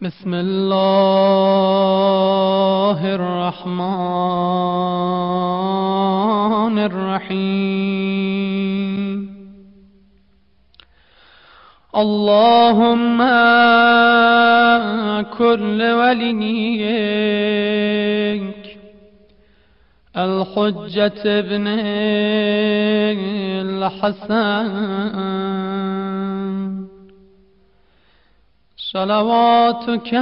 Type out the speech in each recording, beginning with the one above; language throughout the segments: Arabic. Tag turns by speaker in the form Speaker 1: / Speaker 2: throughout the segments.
Speaker 1: بسم الله الرحمن الرحيم. اللهم كل وليك الحجة ابن الحسن صلواتك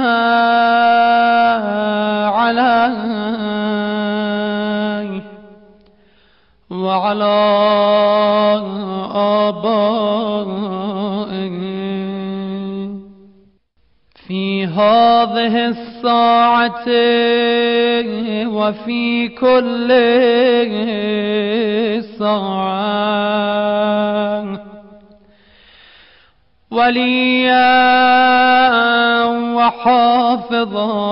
Speaker 1: عليه وعلى آبائه في هذه الساعة وفي كل ساعة وليا وحافظا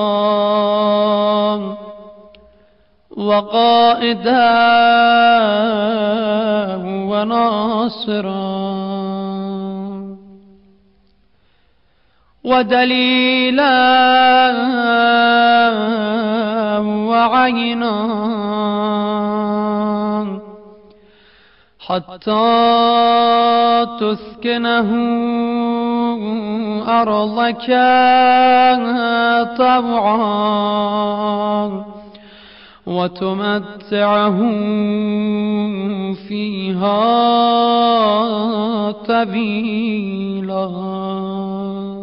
Speaker 1: وقائدا وناصرا ودليلا وعينا حتى تسكنه أرضك طوعا وتمتعه فيها طويلا.